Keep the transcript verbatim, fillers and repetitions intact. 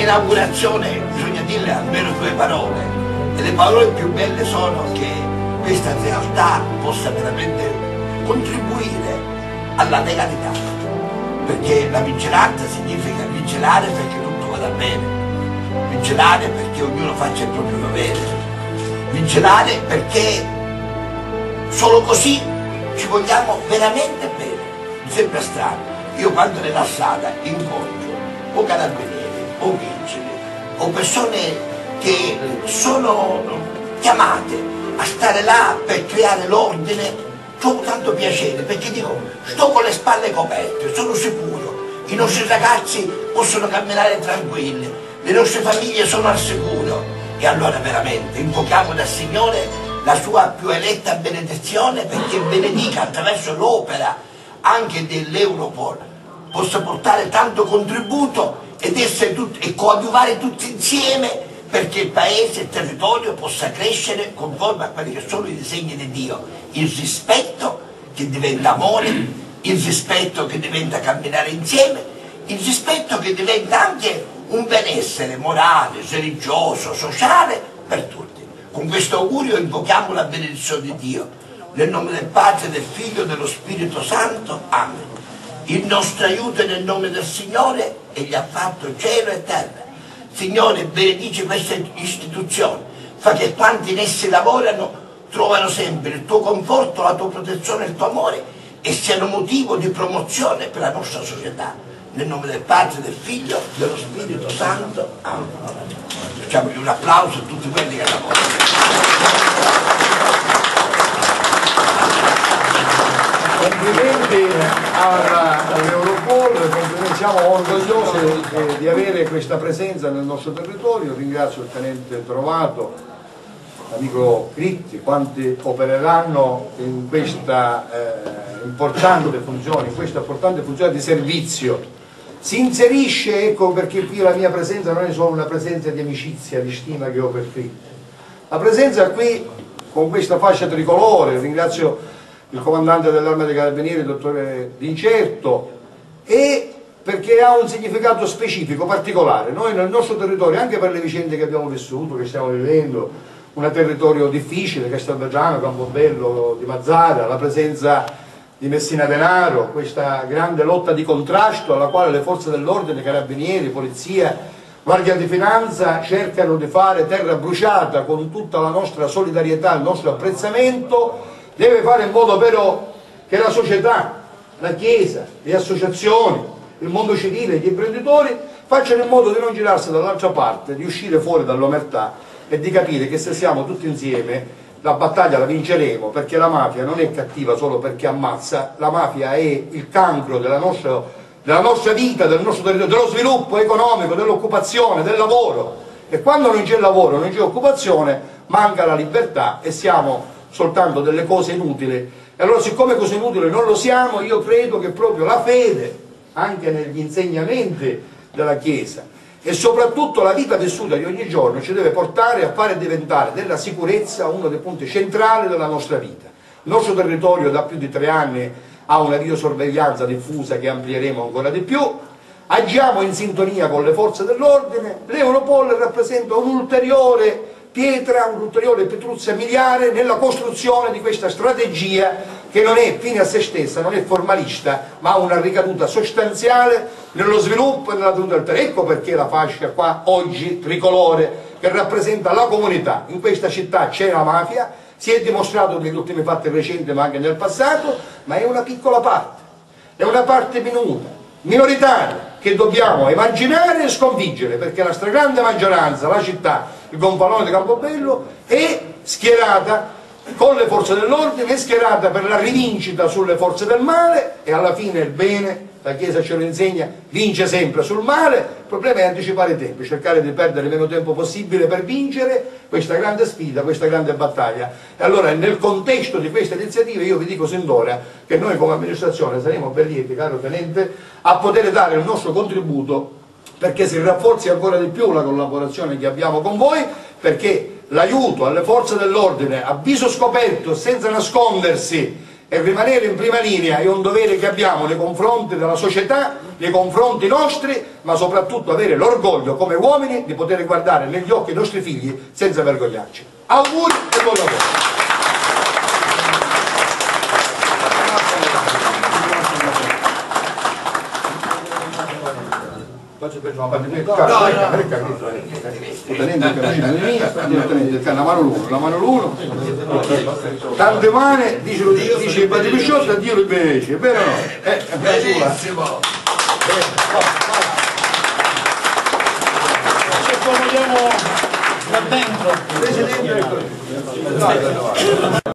all'inaugurazione bisogna dire almeno due parole, e le parole più belle sono che questa realtà possa veramente contribuire alla legalità, perché la vigilanza significa vigilare perché tutto vada bene, vigilare perché ognuno faccia il proprio dovere, vigilare perché solo così ci vogliamo veramente bene. Mi sembra strano, io quando nella strada incontro o carabinieri o vigili o persone che sono chiamate a stare là per creare l'ordine, ho tanto piacere, perché dico, sto con le spalle coperte, sono sicuro, i nostri ragazzi possono camminare tranquilli, le nostre famiglie sono al sicuro, e allora veramente invochiamo dal Signore la sua più eletta benedizione, perché benedica attraverso l'opera anche dell'Europol, possa portare tanto contributo ed essere tutti, e coadiuvare tutti insieme, perché il paese e il territorio possa crescere conforme a quelli che sono i disegni di Dio, il rispetto che diventa amore, il rispetto che diventa camminare insieme, il rispetto che diventa anche un benessere morale, religioso, sociale per tutti. Con questo augurio invochiamo la benedizione di Dio, nel nome del Padre, del Figlio e dello Spirito Santo. Amen. Il nostro aiuto è nel nome del Signore, egli ha fatto cielo e terra. Signore, benedice questa istituzione, fa che quanti in esse lavorano trovano sempre il tuo conforto, la tua protezione, il tuo amore, e siano motivo di promozione per la nostra società. Nel nome del Padre, del Figlio, dello Spirito Santo. Amen. Facciamogli un applauso a tutti quelli che lavorano. Complimenti all'Europol, siamo orgogliosi eh, di avere questa presenza nel nostro territorio. Ringrazio il tenente Trovato, l'amico Critti, quanti opereranno in questa eh, importante funzione, in questa importante funzione di servizio. Si inserisce, ecco perché qui la mia presenza non è solo una presenza di amicizia, di stima che ho per Critti. La presenza qui con questa fascia tricolore, ringrazio il comandante dell'Arma dei Carabinieri, il dottore D'incerto, e perché ha un significato specifico, particolare. Noi nel nostro territorio, anche per le vicende che abbiamo vissuto, che stiamo vivendo, un territorio difficile, Castelvetrano, Campobello, di Mazara, la presenza di Messina Denaro, questa grande lotta di contrasto alla quale le forze dell'ordine, carabinieri, polizia, guardia di finanza cercano di fare terra bruciata con tutta la nostra solidarietà, il nostro apprezzamento, deve fare in modo però che la società, la Chiesa, le associazioni, il mondo civile, gli imprenditori facciano in modo di non girarsi dall'altra parte, di uscire fuori dall'omertà e di capire che se siamo tutti insieme la battaglia la vinceremo, perché la mafia non è cattiva solo perché ammazza, la mafia è il cancro della nostra, della nostra vita, del nostro territorio, dello sviluppo economico, dell'occupazione, del lavoro, e quando non c'è lavoro, non c'è occupazione, manca la libertà e siamo soltanto delle cose inutili. E allora, siccome cose inutili non lo siamo, io credo che proprio la fede, anche negli insegnamenti della Chiesa, e soprattutto la vita vissuta di ogni giorno, ci deve portare a fare diventare della sicurezza uno dei punti centrali della nostra vita. Il nostro territorio da più di tre anni ha una videosorveglianza diffusa che amplieremo ancora di più, agiamo in sintonia con le forze dell'ordine, l'Europol rappresenta un'ulteriore pietra, un'ulteriore pietruzza miliare nella costruzione di questa strategia che non è fine a se stessa, non è formalista, ma ha una ricaduta sostanziale nello sviluppo e nella tenuta del territorio. Ecco perché la fascia qua oggi tricolore, che rappresenta la comunità. In questa città c'è la mafia, si è dimostrato negli ultimi fatti recenti ma anche nel passato, ma è una piccola parte, è una parte minuta, minoritaria, che dobbiamo emarginare e sconfiggere, perché la stragrande maggioranza, la città, il gonfalone di Campobello, è schierata con le forze dell'ordine, è schierata per la rivincita sulle forze del male, e alla fine il bene, la Chiesa ce lo insegna, vince sempre sul male. Il problema è anticipare i tempi, cercare di perdere il meno tempo possibile per vincere questa grande sfida, questa grande battaglia. E allora nel contesto di questa iniziativa io vi dico sin d'ora che noi come amministrazione saremo ben lieti, caro tenente, a poter dare il nostro contributo perché si rafforzi ancora di più la collaborazione che abbiamo con voi, perché l'aiuto alle forze dell'ordine a viso scoperto, senza nascondersi e rimanere in prima linea è un dovere che abbiamo nei confronti della società, nei confronti nostri, ma soprattutto avere l'orgoglio come uomini di poter guardare negli occhi i nostri figli senza vergognarci. Auguri e buon lavoro! Faccio per una parte la mano l'uno, la mano l'uno, tante mani, dice il padre Pisciotta, Dio lo benedice, è vero o no? Benissimo! Se accomodiamo da dentro. Presidente,